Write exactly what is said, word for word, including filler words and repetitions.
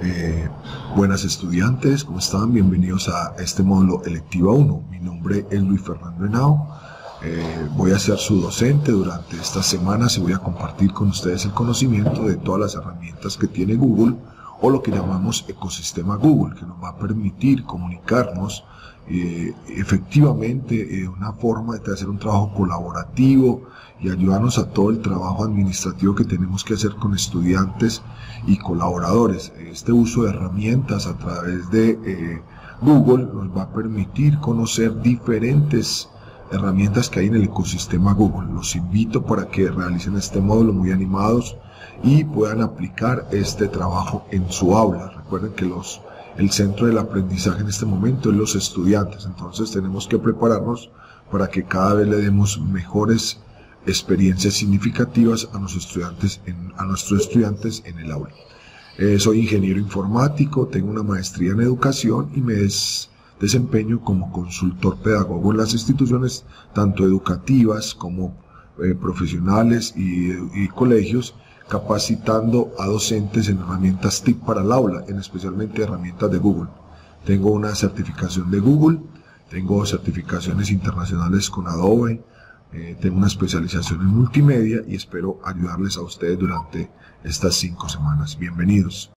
Eh, buenas estudiantes, ¿cómo están? Bienvenidos a este módulo Electiva uno. Mi nombre es Luis Fernando Henao. Eh, voy a ser su docente durante estas semanas y voy a compartir con ustedes el conocimiento de todas las herramientas que tiene Google, o lo que llamamos ecosistema Google, que nos va a permitir comunicarnos eh, efectivamente de eh, una forma de hacer un trabajo colaborativo y ayudarnos a todo el trabajo administrativo que tenemos que hacer con estudiantes y colaboradores. Este uso de herramientas a través de eh, Google nos va a permitir conocer diferentes herramientas que hay en el ecosistema Google. Los invito para que realicen este módulo muy animados y puedan aplicar este trabajo en su aula. Recuerden que los, el centro del aprendizaje en este momento es los estudiantes, entonces tenemos que prepararnos para que cada vez le demos mejores experiencias significativas a nuestros estudiantes en, a nuestros estudiantes en el aula. Eh, soy ingeniero informático, tengo una maestría en educación y me des, desempeño como consultor pedagogo en las instituciones tanto educativas como eh, profesionales y, y colegios, capacitando a docentes en herramientas T I C para el aula, en especialmente herramientas de Google. Tengo una certificación de Google, tengo certificaciones internacionales con Adobe, eh, tengo una especialización en multimedia y espero ayudarles a ustedes durante estas cinco semanas. Bienvenidos.